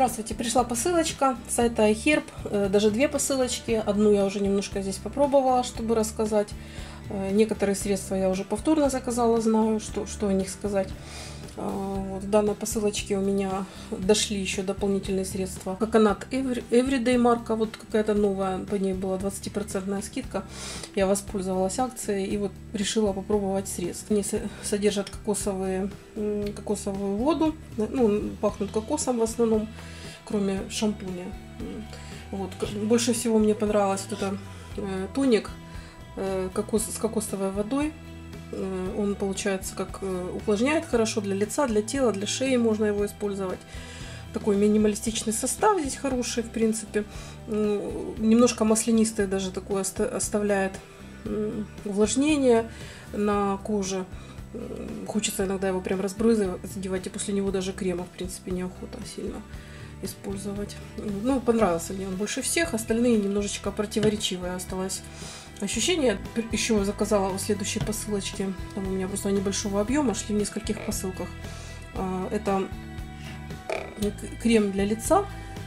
Здравствуйте, пришла посылочка с сайта iHerb, даже две посылочки. Одну я уже немножко здесь попробовала, чтобы рассказать. Некоторые средства я уже повторно заказала, знаю, что о них сказать. Вот, в данной посылочке у меня дошли еще дополнительные средства. Coconut Everyday марка, вот какая-то новая, по ней была 20% скидка. Я воспользовалась акцией и вот решила попробовать средства. Они содержат кокосовую воду, ну, пахнут кокосом в основном, кроме шампуня. Вот. Больше всего мне понравилось вот это тоник с кокосовой водой. Он, получается, как увлажняет хорошо для лица, для тела, для шеи можно его использовать. Такой минималистичный состав здесь хороший, в принципе. Немножко маслянистый даже такое оставляет увлажнение на коже. Хочется иногда его прям разбрызгивать, и после него даже крема, в принципе, неохота сильно использовать. Ну, понравился мне он больше всех, остальные немножечко противоречивые осталось ощущение. Еще заказала в следующей посылочке, там у меня просто небольшого объема, шли в нескольких посылках. Это крем для лица.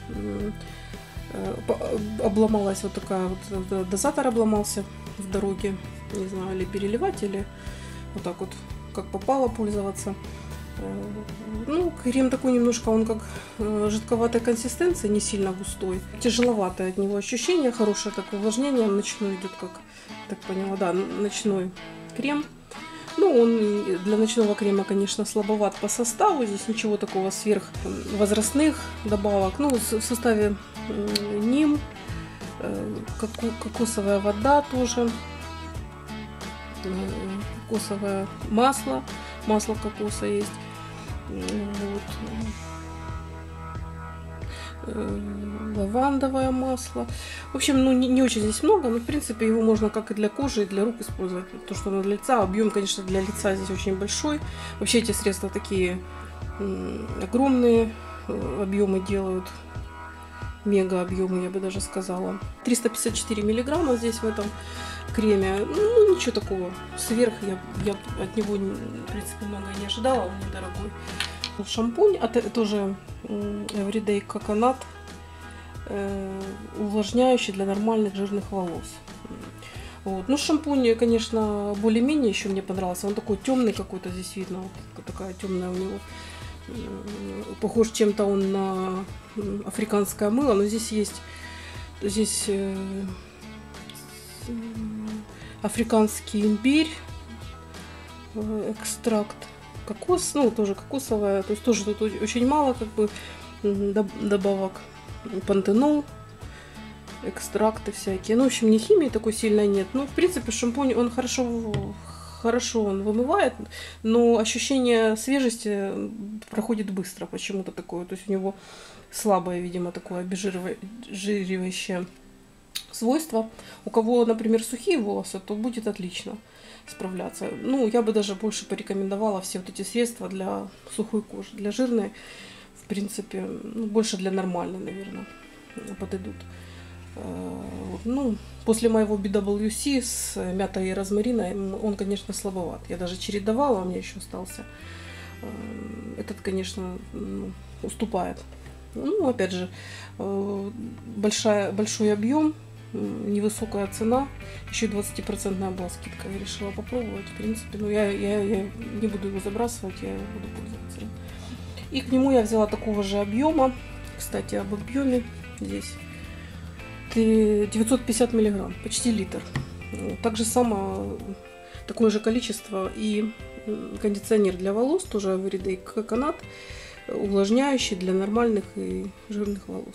Обломалась вот такая вот, дозатор обломался в дороге, не знаю, или переливать, или вот так вот, как попало, пользоваться. Ну, крем такой немножко, он как жидковатой консистенции, не сильно густой. Тяжеловатое от него ощущение, хорошее такое увлажнение. Ночной идет, как так поняла, да, ночной крем. Ну, он для ночного крема, конечно, слабоват по составу. Здесь ничего такого сверхвозрастных добавок. Ну, в составе ним, кокосовая вода тоже, кокосовое масло кокоса есть. Вот. Лавандовое масло. В общем, ну не очень здесь много, но в принципе его можно как и для кожи, и для рук использовать. То, что оно для лица. Объем, конечно, для лица здесь очень большой. Вообще эти средства такие огромные объемы делают. Мега объемы, я бы даже сказала. 354 миллиграмма здесь в этом креме. Ну, ничего такого сверх. Я от него, в принципе, много не ожидала. Он недорогой. Шампунь, тоже Everyday Coconut, увлажняющий для нормальных жирных волос. Вот. Ну, шампунь, конечно, более-менее еще мне понравился. Он такой темный какой-то, здесь видно. Вот такая темная у него. Похож чем-то он на африканское мыло, но здесь есть африканский имбирь, экстракт кокос, ну тоже кокосовая, то есть тоже тут очень мало как бы добавок, пантенол, экстракты всякие. Ну, в общем, не химии такой сильно нет. Ну, в принципе, шампунь, он хорошо он вымывает, но ощущение свежести проходит быстро, почему-то такое. То есть у него слабое, видимо, такое обезжиривающее свойство. У кого, например, сухие волосы, то будет отлично справляться. Ну, я бы даже больше порекомендовала все вот эти средства для сухой кожи. Для жирной, в принципе, ну, больше для нормальной, наверное, подойдут. Ну, после моего BWC с мятой и розмариной он, конечно, слабоват. Я даже чередовала, у меня еще остался. Этот, конечно, уступает. Ну, опять же, большой объем, невысокая цена, еще и 20% была скидка. Я решила попробовать. В принципе, ну, я не буду его забрасывать, я буду пользоваться. И к нему я взяла такого же объема. Кстати, об объеме здесь 950 миллиграмм, почти литр. Также само такое же количество и кондиционер для волос, тоже Everyday Coconut, увлажняющий для нормальных и жирных волос.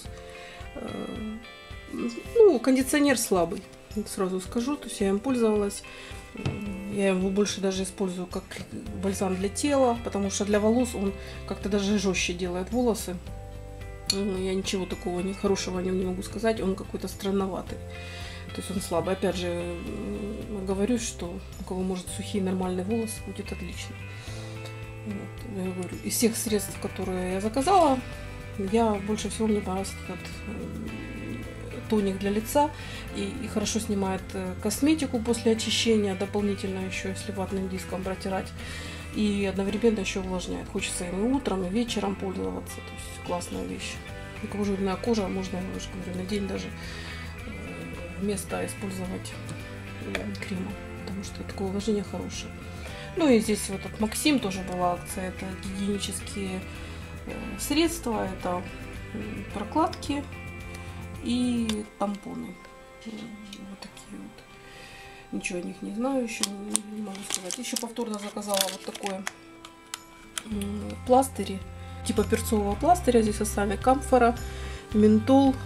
Ну, кондиционер слабый, сразу скажу, то есть я им пользовалась. Я его больше даже использую как бальзам для тела, потому что для волос он как-то даже жестче делает волосы. Я ничего такого хорошего о нем не могу сказать, он какой-то странноватый. То есть он слабый. Опять же, говорю, что у кого может сухие нормальные волосы, будет отлично. Вот, я говорю, из всех средств, которые я заказала, больше всего мне понравился этот тоник для лица и хорошо снимает косметику после очищения, дополнительно еще если ватным диском протирать, и одновременно еще увлажняет. Хочется им и утром, и вечером пользоваться, то есть классная вещь. у кого жирная кожа, можно, я уже говорю, на день даже вместо использовать крема, потому что такое увлажнение хорошее. Ну и здесь вот от Максим тоже была акция, это гигиенические средства, это прокладки и тампоны. Вот такие вот. Ничего о них не знаю, еще не могу сказать. Еще повторно заказала вот такое пластыри, типа перцового пластыря. Здесь в составе камфора, ментол,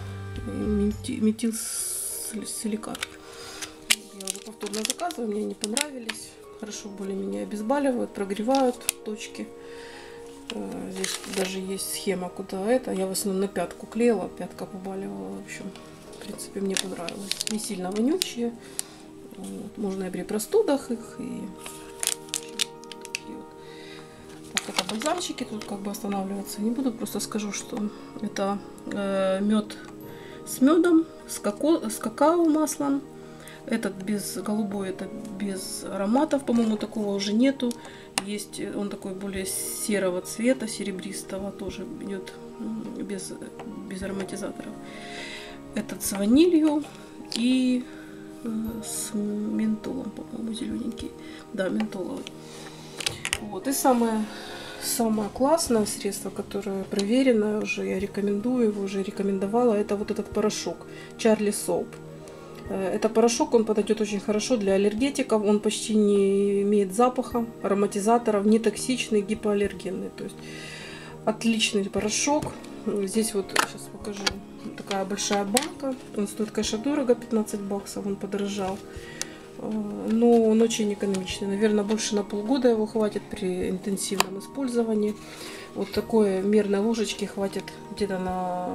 метилсиликат. Я уже повторно заказываю, мне не понравились. Хорошо более-менее обезболивают, прогревают точки. Здесь даже есть схема, куда это. Я в основном на пятку клеила, пятка побаливала. В общем, в принципе, мне понравилось. Не сильно вонючие. Вот. Можно и при простудах их. И вот. Так, это бальзамчики. Тут как бы останавливаться не буду. Просто скажу, что это мед с медом, с какао маслом. Этот без голубой, это без ароматов, по-моему, такого уже нету. Есть он такой более серого цвета, серебристого, тоже идет без ароматизаторов. Этот с ванилью и с ментолом, по-моему, зелененький. Да, ментоловый. Вот. И самое классное средство, которое проверено, уже я рекомендую, его уже рекомендовала, это вот этот порошок Charlie Soap. Это порошок, он подойдет очень хорошо для аллергетиков, он почти не имеет запаха, ароматизаторов, не токсичный, гипоаллергенный. То есть отличный порошок. Здесь вот, сейчас покажу, такая большая банка. Он стоит, конечно, дорого, 15 баксов, он подорожал. Но он очень экономичный. Наверное, больше на полгода его хватит при интенсивном использовании. Вот такой мерной ложечки хватит где-то на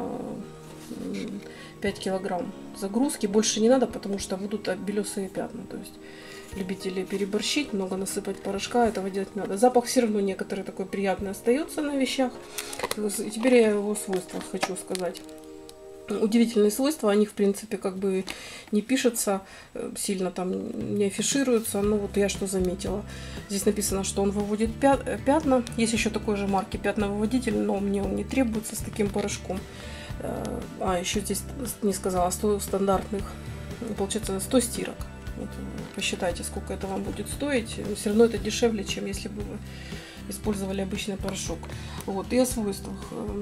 5 килограмм загрузки. Больше не надо, потому что будут белесые пятна. То есть любители переборщить, много насыпать порошка, этого делать не надо. Запах все равно некоторый такой приятный остается на вещах. И теперь я о его свойствах хочу сказать. Удивительные свойства, они в принципе как бы не пишутся, сильно там не афишируются. Но вот я что заметила. Здесь написано, что он выводит пятна. Есть еще такой же марки пятновыводитель, но мне он не требуется с таким порошком. А еще здесь не сказала, 100 стандартных, получается 100 стирок. Вот, посчитайте, сколько это вам будет стоить. Все равно это дешевле, чем если бы вы использовали обычный порошок. Вот. И о свойствах.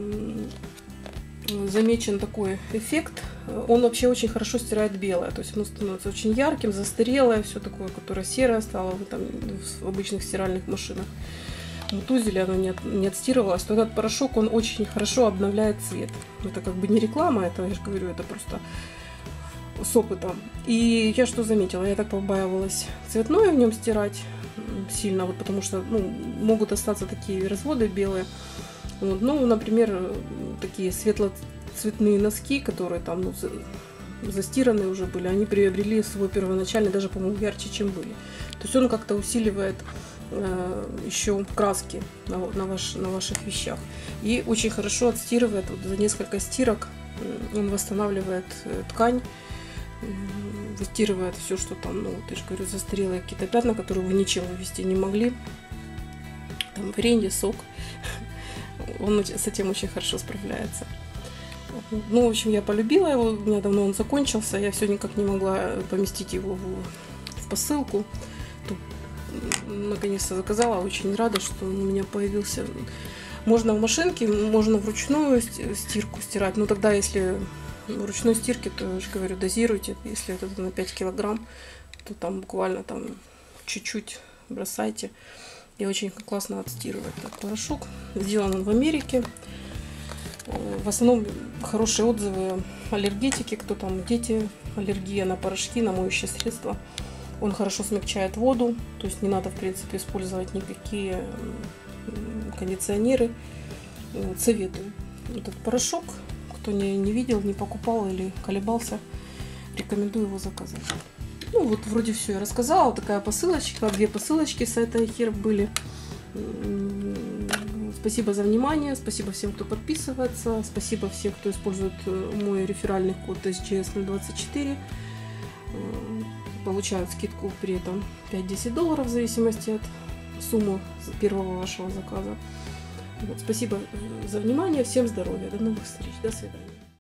Замечен такой эффект. Он вообще очень хорошо стирает белое. То есть оно становится очень ярким, застарелое, все такое, которое серое стало там, в обычных стиральных машинах. Тузили, оно не отстирывалось, то этот порошок, он очень хорошо обновляет цвет. Это как бы не реклама, это, я же говорю, это просто с опытом. И я что заметила, я так побаивалась цветное в нем стирать сильно, вот потому что могут остаться такие разводы белые. Вот, ну, например, такие светлоцветные носки, которые там застиранные уже были, они приобрели свой первоначальный, даже, по-моему, ярче, чем были. То есть он как-то усиливает еще краски на ваших вещах. И очень хорошо отстирывает, вот за несколько стирок он восстанавливает ткань, выстирывает все, что там, вот я же говорю, застарелые какие-то пятна, которые вы ничем вывести не могли. Там варенье, сок. Он с этим очень хорошо справляется. Ну, в общем, я полюбила его, у меня давно он закончился, я все никак не могла поместить его в посылку. Наконец-то заказала, очень рада, что он у меня появился. Можно в машинке, можно вручную стирку стирать, но тогда, если в ручной стирке, то, я же говорю, дозируйте, если это на 5 килограмм, то там буквально там чуть-чуть бросайте, и очень классно отстирывает этот порошок. Сделан он в Америке. В основном хорошие отзывы аллергетики, кто там, дети, аллергия на порошки, на моющие средства. Он хорошо смягчает воду, то есть не надо, в принципе, использовать никакие кондиционеры. Вот, советую этот порошок. Кто не видел, не покупал или колебался, рекомендую его заказать. Ну вот, вроде все я рассказала. Вот такая посылочка, 2 посылочки с сайта iHerb были. Спасибо за внимание, спасибо всем, кто подписывается, спасибо всем, кто использует мой реферальный код SGS024. Получают скидку при этом $5-10 в зависимости от суммы первого вашего заказа. Вот, спасибо за внимание, всем здоровья, до новых встреч, до свидания.